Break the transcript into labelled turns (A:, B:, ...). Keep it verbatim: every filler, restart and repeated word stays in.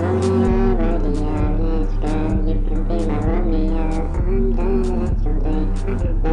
A: Romeo, rodeo, let's go. You can be my Romeo. I'm done yesterday.